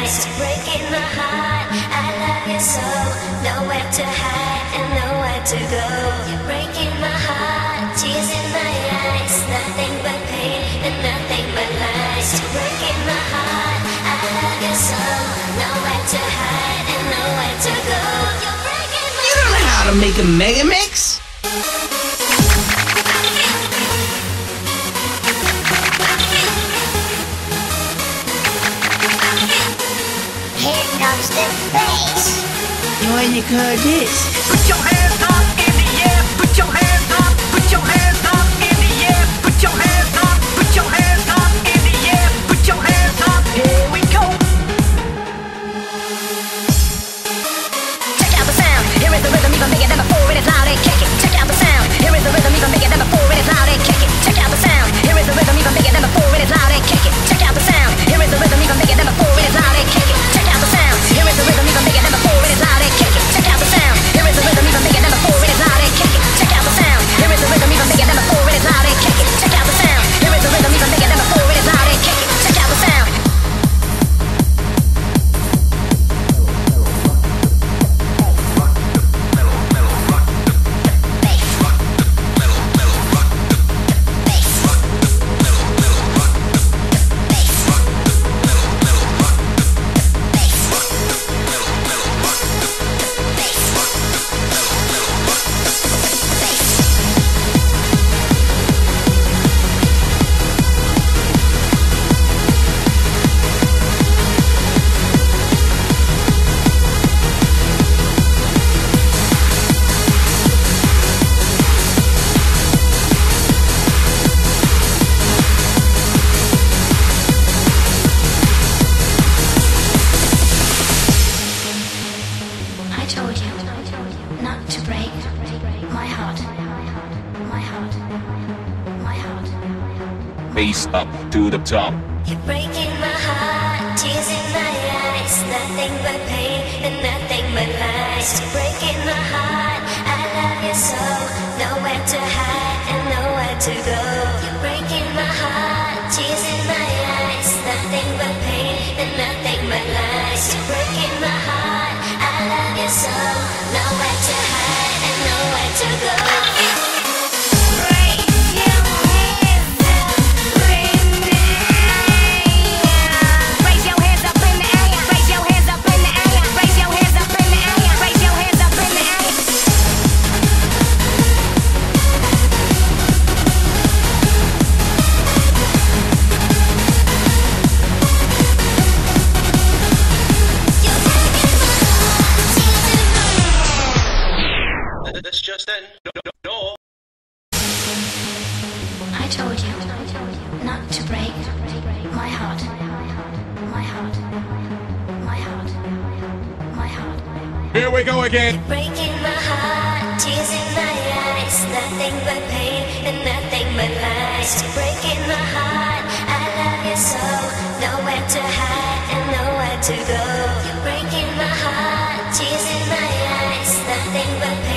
lies, breaking my heart. I love you so, nowhere to hide and nowhere to go. You're breaking my heart, tears in my eyes, nothing but pain and nothing but lies. You're breaking my heart. I love you so, nowhere to hide and nowhere to go. You're breaking my heart. You don't know how to make a mega mix? Here comes the bass. Why you call this? Put your hands up in the air. Put your hands up. Put your hands up in the air. Put your hands up. Put your hands up in the air. Put your hands up. Here we go. Check out the sound. Here is the rhythm even bigger than before. It is loud and kick it. Check out the sound. Here is the rhythm even bigger than before. It is loud and kick it. Check out the sound. Here is the rhythm even bigger than before. It is loud and kick it. Check out the sound. Here is the rhythm even bigger than before. It is loud and kick it. Check out the sound. Here is the rhythm even bigger than before. It is loud and kick it. Check out the sound. Here is the rhythm even bigger than before. It is loud and kick it. Check out the sound. Here is the rhythm even bigger than before. It is loud and kick it. Check out the sound. Here is the rhythm even bigger than before. It is loud and kick it. Check out the sound. I told you not to break my heart, my heart, my heart. Face up to the top. You're breaking my heart, tears in my eyes, nothing but pain and nothing but lies. You're breaking my heart, I love you so, nowhere to hide and nowhere to go. You're breaking my heart, tears in my eyes, nothing but pain and nothing but lies. You're breaking my heart, I love you so, nowhere to hide and nowhere to go. This just in. No. I told you not to break my heart, my heart, my heart, my heart. Here we go again. You're breaking my heart, tears in my eyes, nothing but pain and nothing but lies. You're breaking my heart, I love you so, nowhere to hide and nowhere to go. You're breaking my heart, tears in my eyes, nothing but pain.